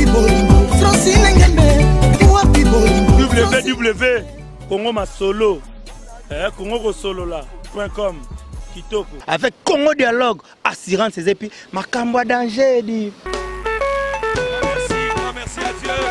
bolingo Francine Ngembe wapi bolingo www Congo Masolo Congo Solo là.com Kitoko avec Congo Dialogue assurance et puis makambo danger dit. Merci à Dieu.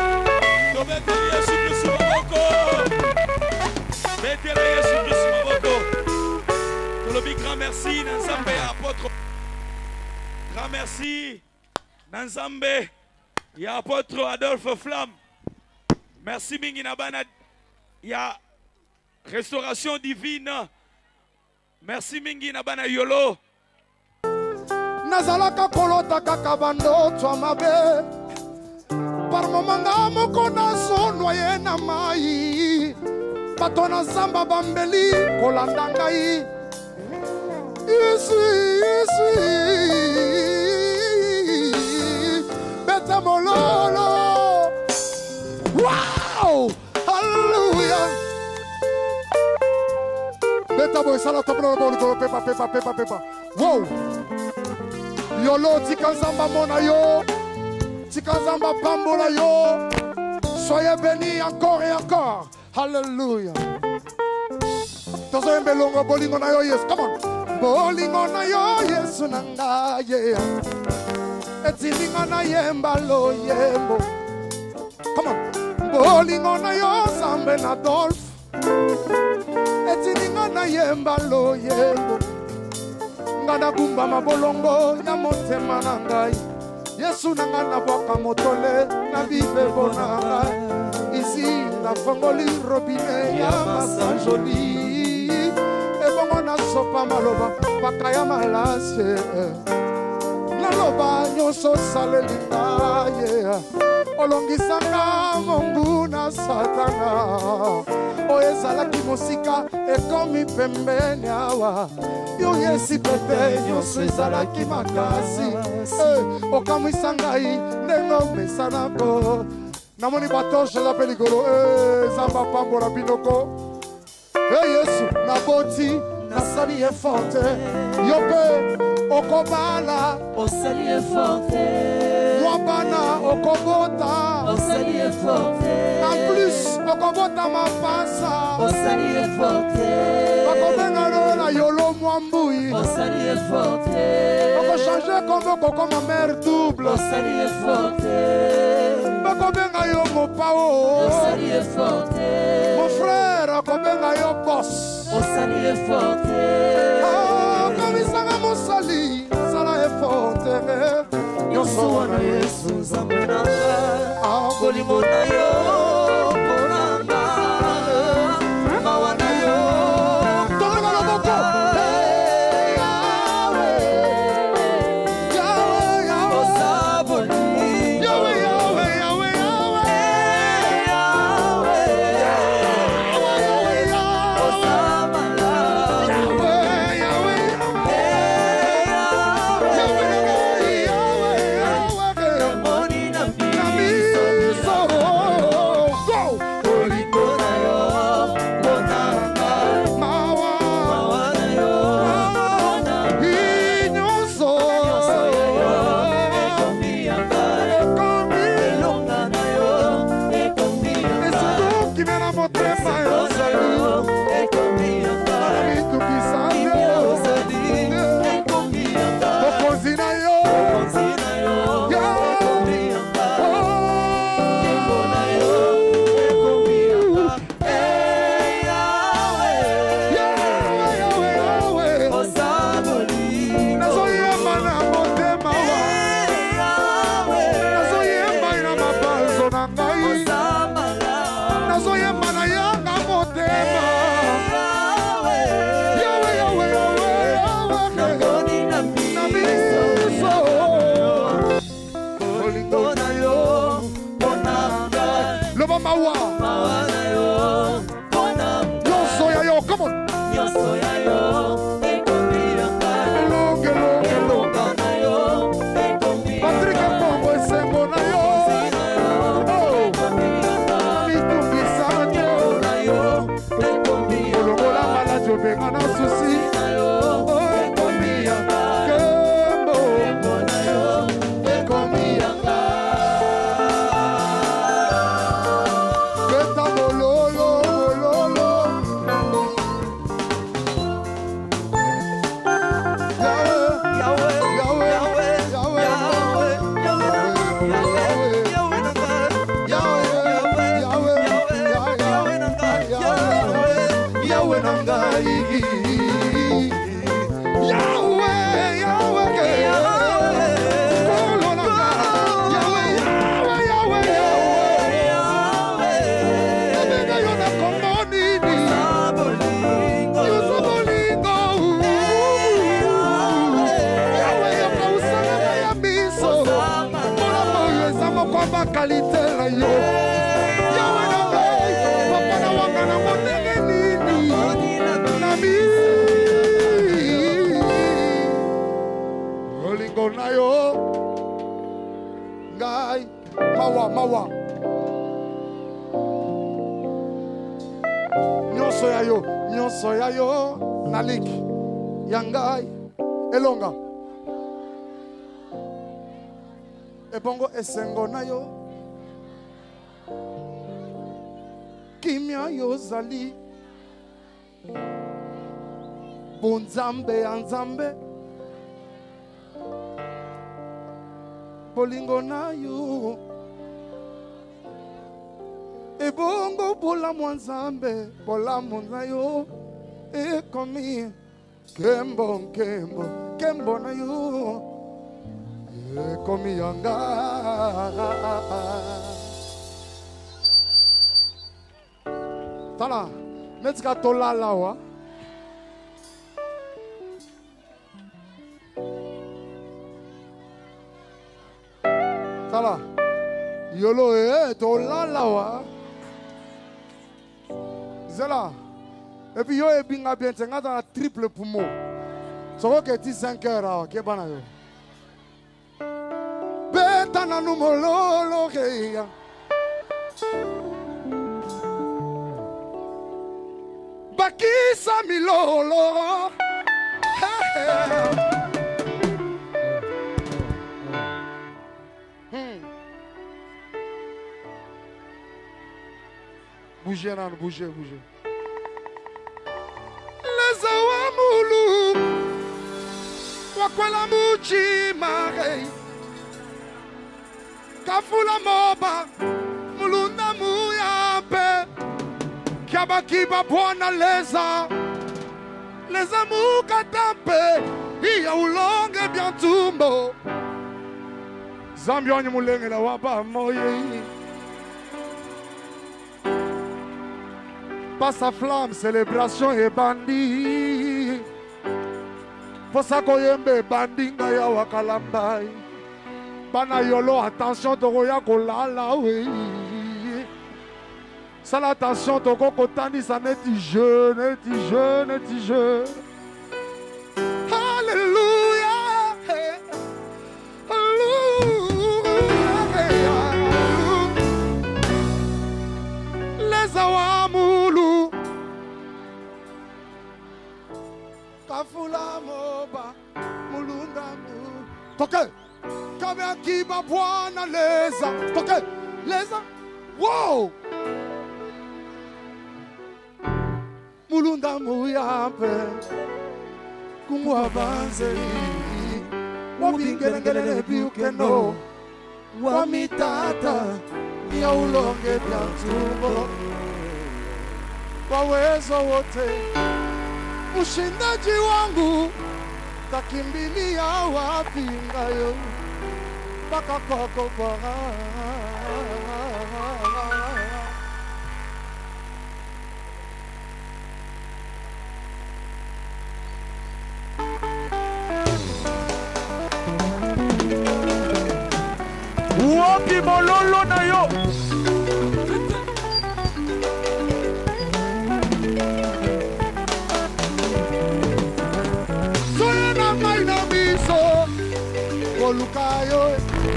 Grand merci Nanzambe apôtre. Grand merci Nanzambe ya apôtre Adolphe Flamme. Merci mingi na bana ya restauration divine. Merci mingi na bana yolo. Nazalaka kolota kaka bando twa mabe. Par momanga moko na so noye na mai. Bato na zamba bambeli kolanda ngai. Yesu Beta mololo. Wow! Hallelujah! Beta boy sala toplo bolo pepa. Wow! Yolo tikanzamba mona yo. Tikanzamba pambola yo. Soyez bénis encore et encore. Hallelujah! Tozo mbelongo bolingo na yo yes. Come on. Bolingo na yo Yesu nanga yeah. Etilinga na yemba lo yembo. Come on. Bolingo na yo Zambe na Adolphe. Etilinga na yemba lo yembo. Ngana bumba mabolongo ya motema na ngai. Yesu nanga na boka motole na vive bonanga. Ici na fongoli robinet ya masajoli. Na sopa maloba pakaya malase naloba nyonso salelinga yeah. Olongisanga Mungu na Satana oyezalaki mosika ekomi pembeni awa yo yesi pete nyonso ezalaki makasi okamwisa ngai ndenge omesanako namoni batoshe za peligolo zamba pambola binoko Yesu naboti nasali forte yope okobala osali forte wabana okobota osali forte en plus okobota mapasa osali forte bakobenga na yolo mwambui osali forte okochanger comme ma mère double osali forte bakobenga yo mopao osali forte mon frère okobenga yo boss Osali est forte. Oh, comme il s'en a mon sali, sala est forte. Yo so na Yesu zamena. Ah, bolingo na yo, bolanga. Mawana yo. Tolanga na boko. Hey, Yahweh, Yahweh, Osaboli. Yahweh, Yahweh, Yahweh, Papa ma qualité la yo. Yawe na ngai, papa na wanga na motenge nini. Nami. Olingo na yo. Ngai, mawa. Nyonso ya yo, nalik. Yangai, elonga. Ebongo esengo na yo. Kimia yo zali. Bonzambe anzambe. Bolingo na yo. Ebongo bola mwanzambe. Bola mwana yo. Ekomi. Kembo na yo. Ekomi yanga. Tala, metika tola lawa. Tala, yolo tola lawa. Zela, et puis yo e binga bien, c'est dans la triple poumon. So que tu 5 heures, que bana yo. Betana no mololo reya. Bakisa milolo. Bougez, non, bougez. Les awamulu, wakwala muchi marei, kafula moba, mulunda muyampe, kiabakiba bwana leza mukatampe, iya ulonge biantumbo, zambioni mulenge la waba moye. Passe à flamme, célébration et bandit. Pour ça qu'on yembe bandit ya wakalambai. Bana yolo, attention toroya kolala oui. Ça l'attention toko kotani ça n'est jeu. Alléluia. Les awamulu kafula moba mulunda mu toke kame akiba bwana leza toke leza wow mulunda muyampe kumwabanzeli wabingelengele biukeno wamitata ya ulonge bya tumbo wawezo wote ushindaji wangu takimbilia wapi ngayo mpaka kwako Bwana. Wapi mololo na yo. Soyena maina miso Kolukayo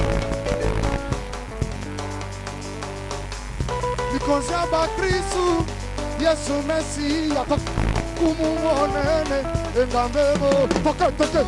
Nikonsia bakrisu Yesu Mesia Kumumonene Engambebo Toke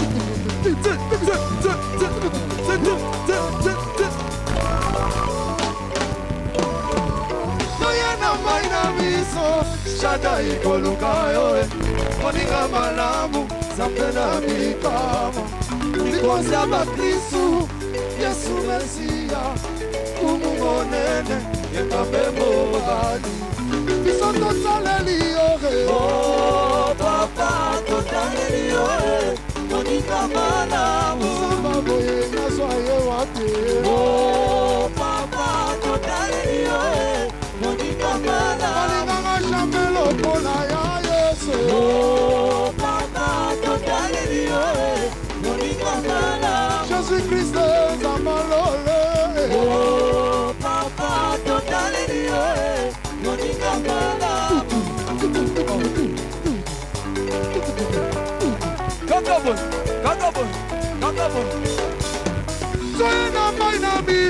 Soyena maina miso Shaddai Kolukayo Moninga malamu Zampena mikamo Nikonsia bakrisu Yesu Mesia Kumumonene Engambebo Hali Bisoto saleli yohe Oh papa totaleli yohe Moninga malamu Samba boye naswaye wate Oh papa totaleli yohe Moninga malamu Moninga shambelo pona ya Yesu Oh papa totaleli yohe Moninga malamu Jésus Christ zamalole Oh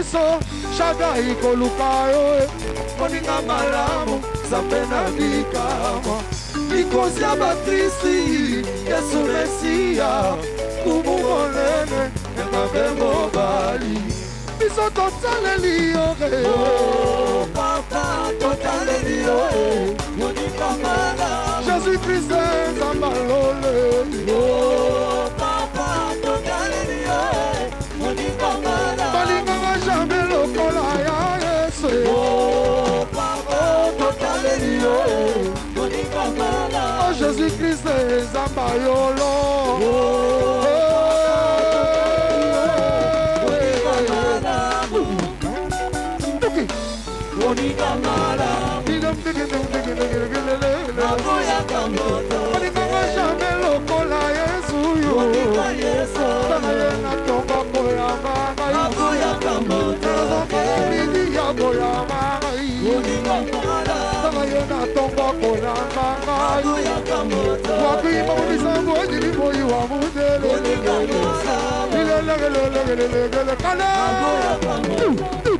biso Shaddai koluka yo moninga malamu Nzambe na likama likosi ya bakristi Yesu Mesia kumu monene Nzambe mobali biso totaleli yo Oh papa totaleli yo moninga malamu Jésus Christ Nzamba loleli Oh papa totaleli yo moninga malamu balinganga jamais lokola ya Yesu Oh papa totaleli yo moninga malamu Oh Jésus Christ Nzamba yolo moninga malamu nakoya kamoto balinganga jamais lokola Yesu yo moninga Yesu na tonga koyamba nakoya kamoto Bidi ya koyamba moninga malamu na tonga koyamba nakoya kamoto wakuimba misango jiliboyi wa mudele moninga malamu nakoya kamoto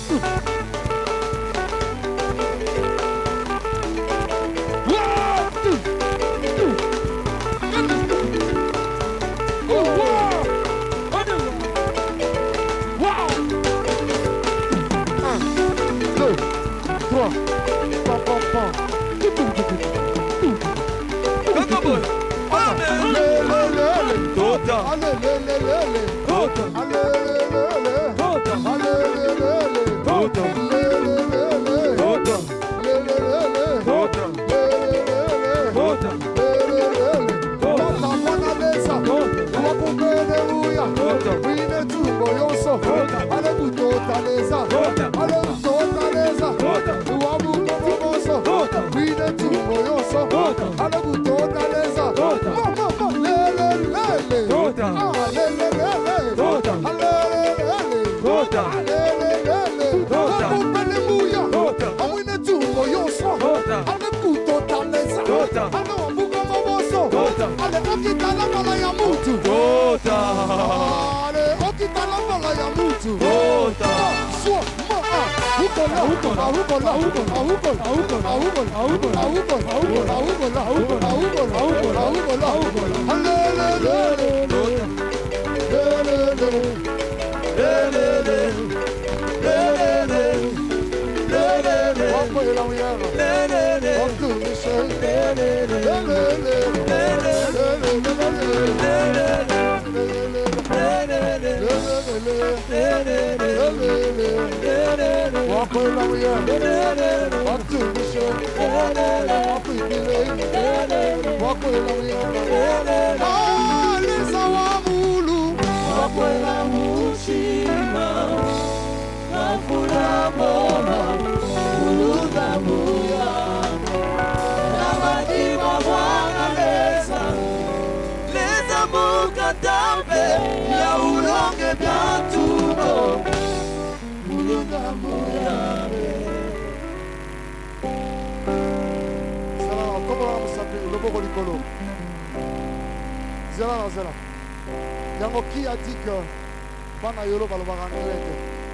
Yango qui a dit que Bana Yolo va le voir en Élèque.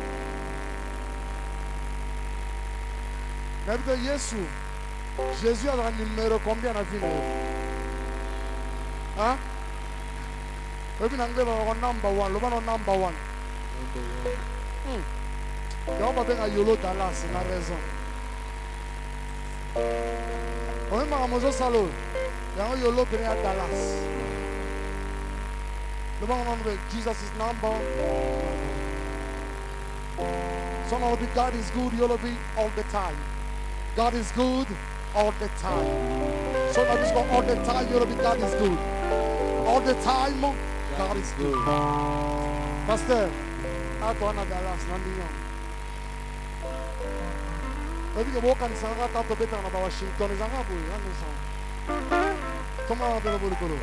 Même de Jésus a un numéro combien à vie? Hein? Maybe number one. Le number one. On va bien à Yolo Dallas, c'est la raison. On est à Mozo Salo. Yolo à Dallas. The one on the Jesus is number. Some of the God is good, you'll be all the time. God is good all the time. Some of you all the time, you'll be God is good. All the time, God is good. Pastor, I don't know Dallas, Nandiyan. Maybe you walk and say, I got to better than Washington. Is a good. Come on, the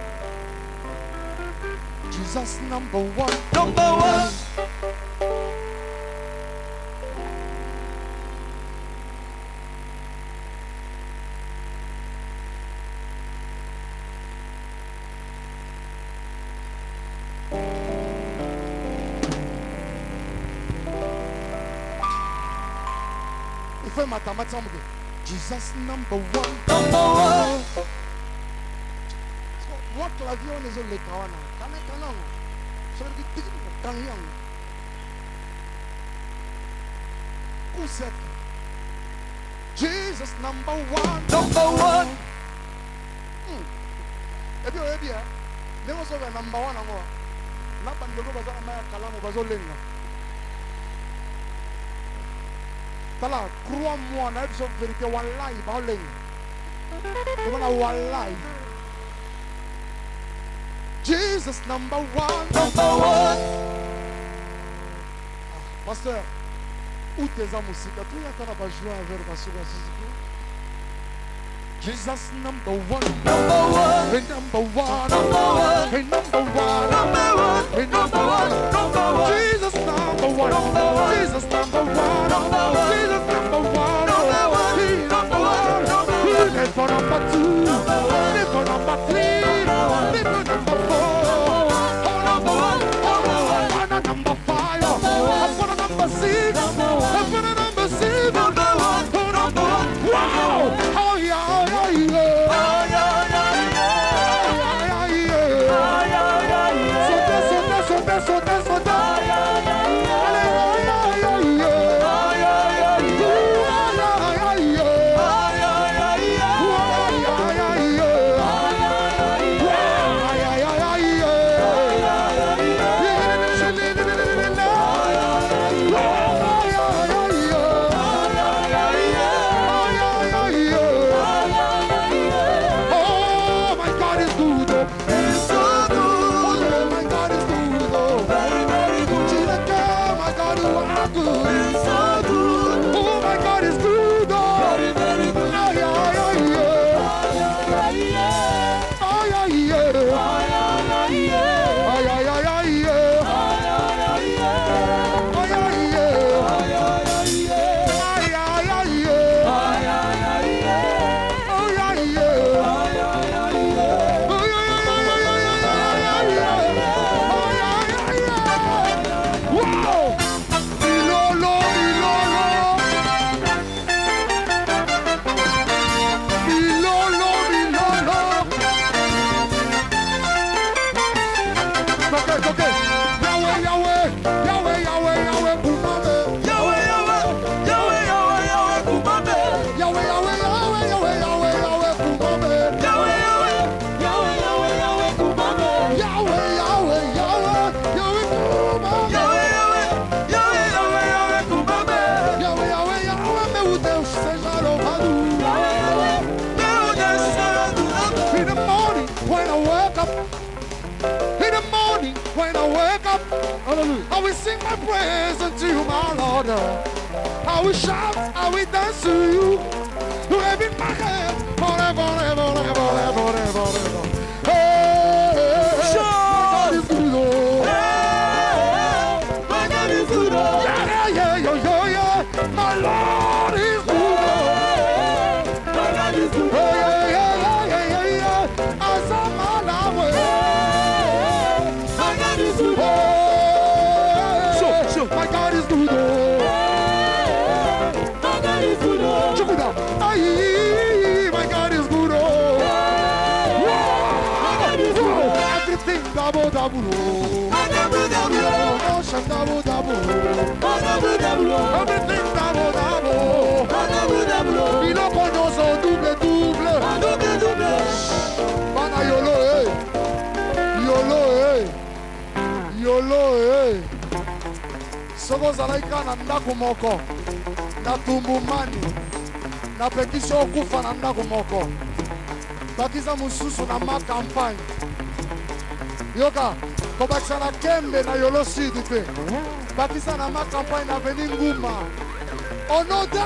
Jesus number one. Number one. Il fait mathématiques. Jesus number one. What clavier on est le kawana? Kana kana. So le dit kanyan. Who said? Jesus number one. Number one. Eh bien. Les gens sont number one à moi. Na bandolo bazana maya kalamu bazolenga. Tala, crois-moi, na une vérité wallahi bazolenga. Demana wallahi. Jesus number one. Number one. Pasteur, où tes musique? Tu y as pas joué avec ma soeur. Jesus number one. Number one. Hey, number one. Number one. Hey, number one. Number one. Hey, number one. Number one. Jesus number one. Number one. Jesus number one. Number one. Jesus number one. Number one. He number one. He never number two. Never number three. Never number four. Oh, number one. I'm a number five. I'm a number six. I'm a number seven. Number one. Oh, number one. Wow. Oh, yeah. I will sing my praise unto you, my Lord. I will shout, I will dance to you. You have been my hand forever, ever, ever, ever, ever, ever. Hey, God is good, oh. My God is good, oh. Yeah, yeah, yeah, yeah, yeah. My Lord is good, oh. My God is good, oh. Yeah, yeah, yeah, yeah, yeah. As I'm on my way. My God is good, oh. My God is good, oh. My God is good, oh. Check it out. Aye, my God is good, oh. My God is good, oh. Everything double, double, oh. Double, double, oh. Ocean double, double, oh. Double, double, oh. Everything double, double, oh. Double, double, oh. Il en connaît son double, double. Double, double. Bana yolo, eh. Yolo, eh. Yolo, eh. Soko zalaika na ndako moko na tumbumani na pekisi okufa na ndako moko bakisa mususu na ma campagne yoka kobakisa na kembe na yolo sud pe bakisa na ma campagne na veni nguma onoda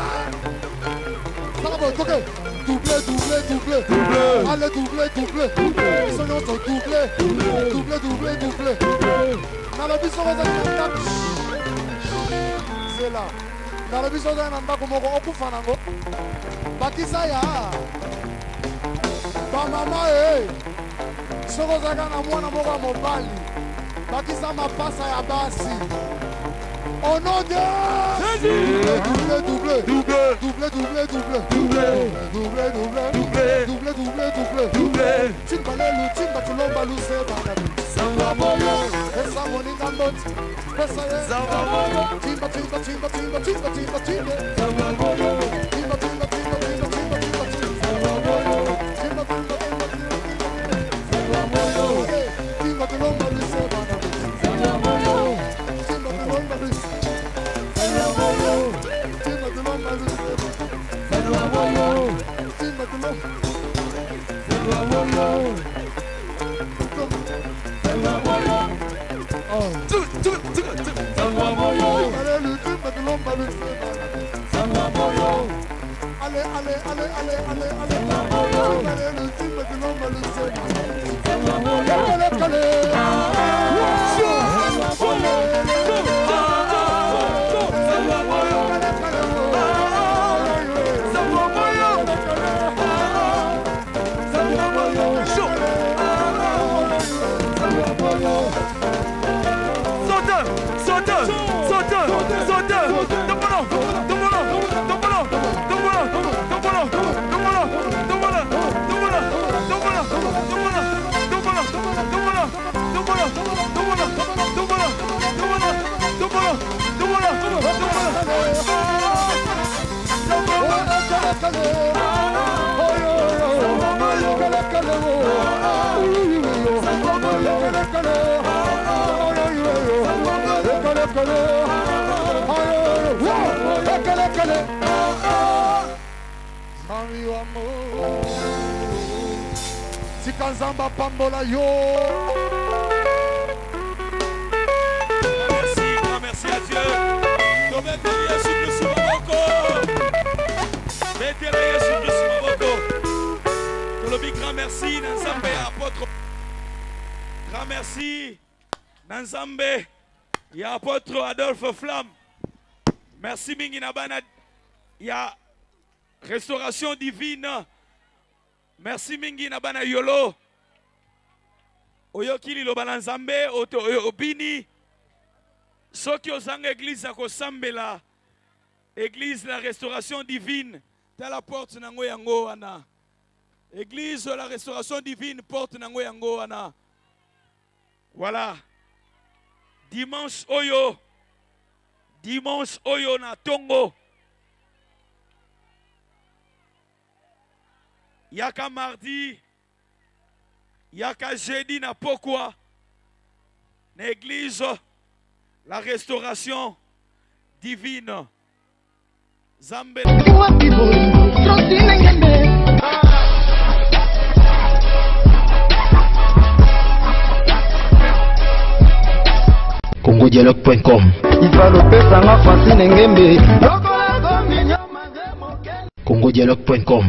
sako toke double double double double allez double double double ils sont double double double double na la biso za ndako c'est là na la biso za ndako moko okufa nango bakisa ya ba mama soko zaka na mwana moko ya mobali bakisa mapasa ya basi au nom de Sikanzamba Pambola yo. Merci à Dieu. Mettez-les Jésus Christ Maboko. Mettez-les Jésus Christ Maboko. Le big grand merci Nanzambe apôtre. Grand merci Nanzambe. Il y a apôtre Adolphe Flamme. Merci mingi nabana. Il y a restauration divine. Merci mingi nabana yolo. Oyokili lo balanzambe obini. Soki ozanga église à Kosambela, église la restauration divine, t'as la porte nango yango ana. Église la restauration divine, porte nango yango ana. Voilà. Dimanche oyo na Tongo. Yaka mardi, yaka jeudi na Pokwa, na église la restauration divine. Zambe. CongoDialogue.com. CongoDialogue.com.